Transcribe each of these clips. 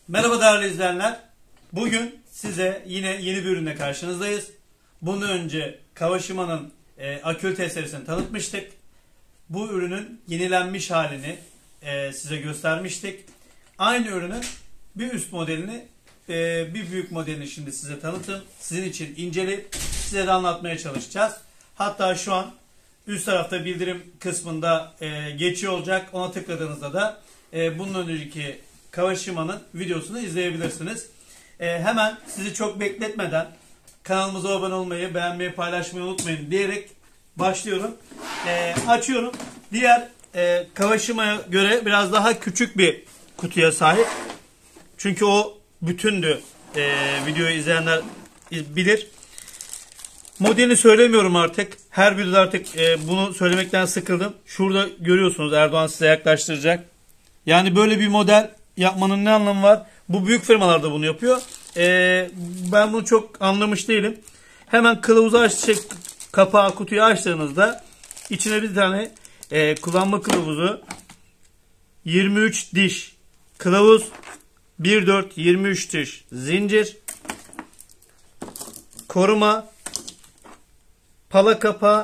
Merhaba değerli izleyenler. Bugün size yine yeni bir ürünle karşınızdayız. Bundan önce Kawashima'nın akülite serisini tanıtmıştık. Bu ürünün yenilenmiş halini size göstermiştik. Aynı ürünün bir üst modelini, bir büyük modelini şimdi size tanıtım. Sizin için inceleyip size de anlatmaya çalışacağız. Hatta şu an üst tarafta bildirim kısmında geçiyor olacak. Ona tıkladığınızda da bundan önceki Kawashima'nın videosunu izleyebilirsiniz. Hemen sizi çok bekletmeden kanalımıza abone olmayı, beğenmeyi, paylaşmayı unutmayın diyerek başlıyorum. Açıyorum. Diğer Kawashima'ya göre biraz daha küçük bir kutuya sahip. Çünkü o bütündü. Videoyu izleyenler bilir. Modelini söylemiyorum artık. Her videoda artık bunu söylemekten sıkıldım. Şurada görüyorsunuz, Erdoğan size yaklaştıracak. Yani böyle bir model yapmanın ne anlamı var? Bu büyük firmalar da bunu yapıyor. Ben bunu çok anlamış değilim. Hemen kılavuzu kapağı, kutuyu açtığınızda içine bir tane kullanma kılavuzu, 23 diş kılavuz, 1.4 23 diş zincir, koruma, pala kapağı,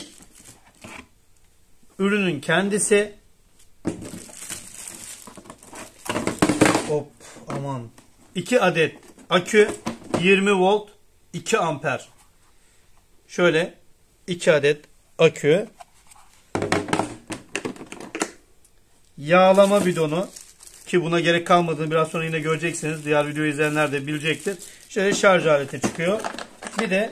ürünün kendisi. Hop, aman. 2 adet akü, 20 volt, 2 amper. Şöyle 2 adet akü. Yağlama bidonu, ki buna gerek kalmadığını biraz sonra yine göreceksiniz. Diğer videoyu izleyenler de bilecektir. Şöyle şarj aleti çıkıyor. Bir de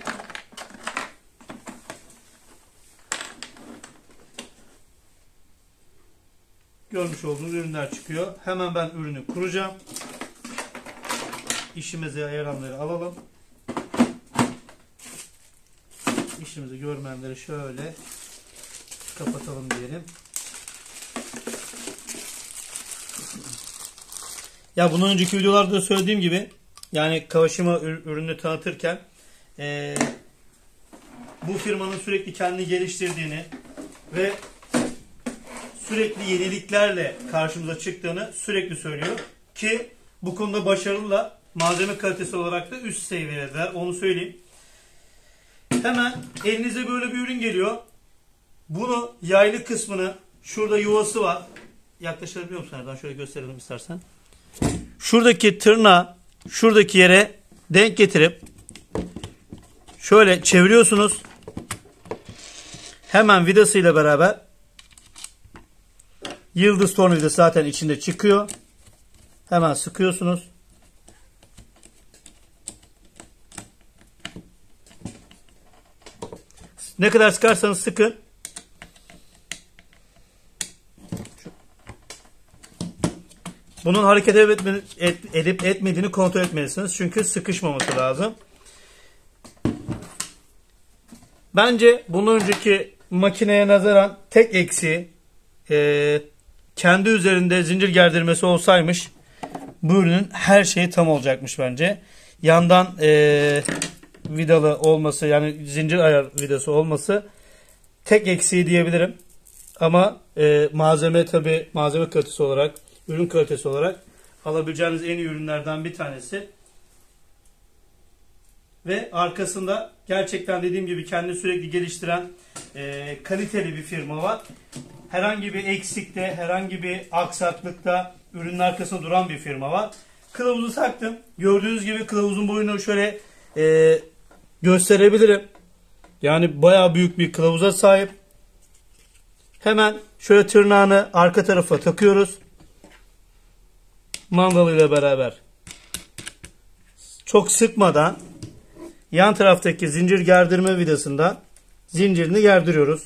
görmüş olduğunuz ürünler çıkıyor. Hemen ben ürünü kuracağım. İşimize yarayanları alalım. İşimizi görmeyenleri şöyle kapatalım diyelim. Ya bundan önceki videolarda da söylediğim gibi, yani Kawashima ürünü tanıtırken bu firmanın sürekli kendini geliştirdiğini ve sürekli yeniliklerle karşımıza çıktığını sürekli söylüyor. Ki bu konuda başarılılar. Malzeme kalitesi olarak da üst seviyedeler. Onu söyleyeyim. Hemen elinize böyle bir ürün geliyor. Bunu, yaylı kısmını, şurada yuvası var. Yaklaşabiliyor musun? Ben şöyle gösterelim istersen. Şuradaki tırnağı şuradaki yere denk getirip şöyle çeviriyorsunuz. Hemen vidasıyla beraber, yıldız tornavidası zaten içinde çıkıyor. Hemen sıkıyorsunuz. Ne kadar sıkarsanız sıkın. Bunun hareket edip etmediğini kontrol etmelisiniz. Çünkü sıkışmaması lazım. Bence bundan önceki makineye nazaran tek eksiği kendi üzerinde zincir gerdirmesi olsaymış, bu ürünün her şeyi tam olacakmış bence. Yandan vidalı olması, yani zincir ayar vidası olması tek eksiği diyebilirim. Ama malzeme, tabi malzeme kalitesi olarak, ürün kalitesi olarak alabileceğiniz en iyi ürünlerden bir tanesi. Ve arkasında gerçekten dediğim gibi kendini sürekli geliştiren kaliteli bir firma var. Herhangi bir eksikte, herhangi bir aksaklıkta ürünün arkasında duran bir firma var. Kılavuzu taktım. Gördüğünüz gibi kılavuzun boyunu şöyle gösterebilirim. Yani bayağı büyük bir kılavuza sahip. Hemen şöyle tırnağını arka tarafa takıyoruz. Mandalıyla beraber. Çok sıkmadan yan taraftaki zincir gerdirme vidasından zincirini gerdiriyoruz.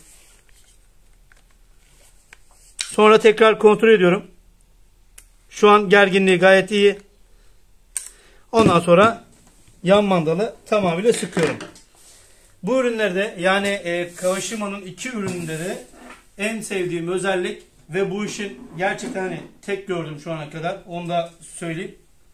Sonra tekrar kontrol ediyorum. Şu an gerginliği gayet iyi. Ondan sonra yan mandalı tamamıyla sıkıyorum. Bu ürünlerde, yani Kawashima'nın iki ürününde de en sevdiğim özellik ve bu işin gerçekten hani tek gördüm şu ana kadar, onu da söyleyeyim,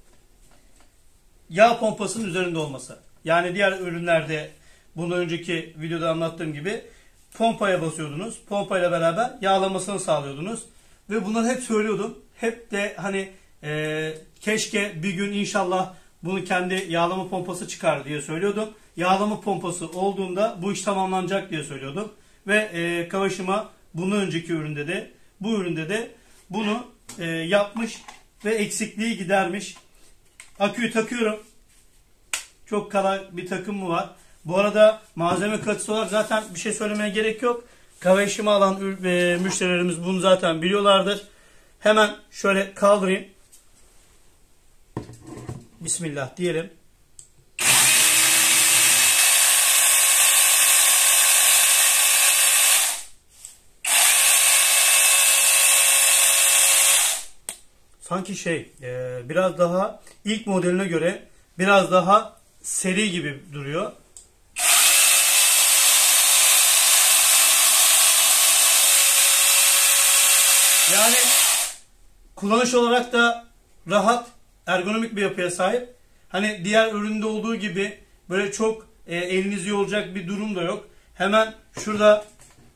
yağ pompasının üzerinde olması. Yani diğer ürünlerde bundan önceki videoda anlattığım gibi pompaya basıyordunuz. Pompayla beraber yağlamasını sağlıyordunuz. Ve bunları hep söylüyordum. Hep de hani Keşke bir gün inşallah bunu kendi yağlama pompası çıkar diye söylüyordum. Yağlama pompası olduğunda bu iş tamamlanacak diye söylüyordum. Ve Kawashima bundan önceki üründe de bu üründe de bunu yapmış ve eksikliği gidermiş. Aküyü takıyorum. Çok kolay bir takım mı var? Bu arada malzeme kalitesi olarak zaten bir şey söylemeye gerek yok. Kawashima alan müşterilerimiz bunu zaten biliyorlardır. Hemen şöyle kaldırayım. Bismillah diyelim. Sanki biraz daha ilk modeline göre biraz daha seri gibi duruyor. Yani kullanış olarak da rahat, ergonomik bir yapıya sahip. Hani diğer üründe olduğu gibi böyle çok elinizi yoracak bir durum da yok. Hemen şurada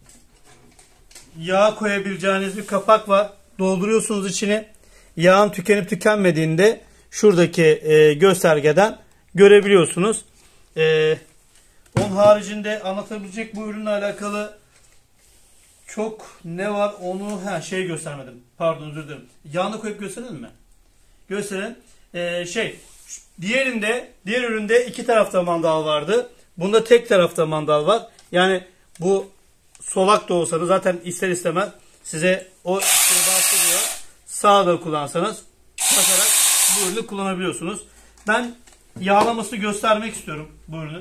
yağ koyabileceğiniz bir kapak var. Dolduruyorsunuz içine. Yağın tükenip tükenmediğinde şuradaki göstergeden görebiliyorsunuz. Onun haricinde anlatabilecek bu ürünle alakalı çok ne var onu göstermedim. Pardon, özür dilerim. Yağını koyup gösterelim mi? Gösterelim. Diğer üründe iki tarafta mandal vardı. Bunda tek tarafta mandal var. Yani bu solak da olsa da zaten ister istemez size o şeyi bahsediyor. Sağda kullansanız basarak bu ürünü kullanabiliyorsunuz. Ben yağlamasını göstermek istiyorum bu ürünün.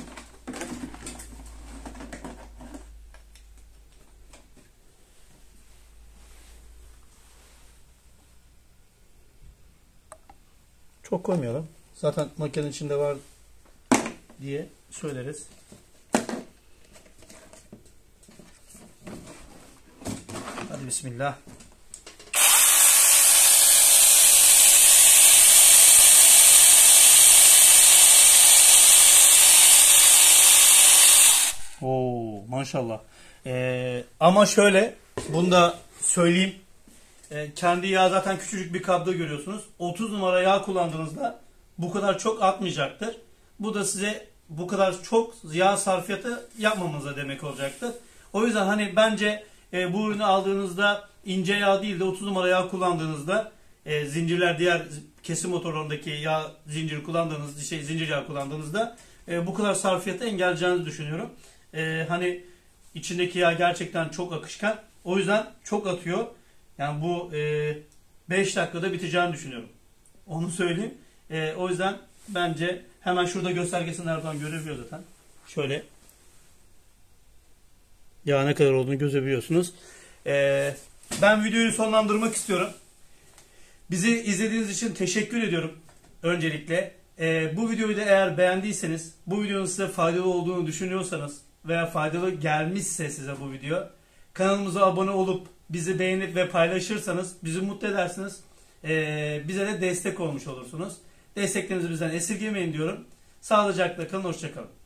Çok koymayalım. Zaten makinenin içinde var diye söyleriz. Hadi bismillah. Oo, maşallah. Ama şöyle, bunu da söyleyeyim. Kendi yağ zaten küçücük bir kabda görüyorsunuz. 30 numara yağ kullandığınızda bu kadar çok atmayacaktır. Bu da size bu kadar çok yağ sarfiyatı yapmamanıza demek olacaktır. O yüzden hani bence bu ürünü aldığınızda ince yağ değil de 30 numara yağ kullandığınızda zincirler, diğer kesim motorlarındaki yağ zinciri kullandığınız zincir yağ kullandığınızda bu kadar sarfiyatı engelleyeceğinizi düşünüyorum. Hani içindeki yağ gerçekten çok akışkan. O yüzden çok atıyor. Yani bu 5 dakikada biteceğini düşünüyorum. Onu söyleyeyim. O yüzden bence hemen şurada göstergesini Erdoğan görebiliyor zaten. Şöyle. Ya ne kadar olduğunu görebiliyorsunuz. Ben videoyu sonlandırmak istiyorum. Bizi izlediğiniz için teşekkür ediyorum. Öncelikle. Bu videoyu da eğer beğendiyseniz, bu videonun size faydalı olduğunu düşünüyorsanız veya faydalı gelmişse size bu video, kanalımıza abone olup bizi beğenip ve paylaşırsanız bizi mutlu edersiniz. Bize de destek olmuş olursunuz. Desteklerinizi bizden esirgemeyin diyorum. Sağlıcakla kalın, hoşça kalın.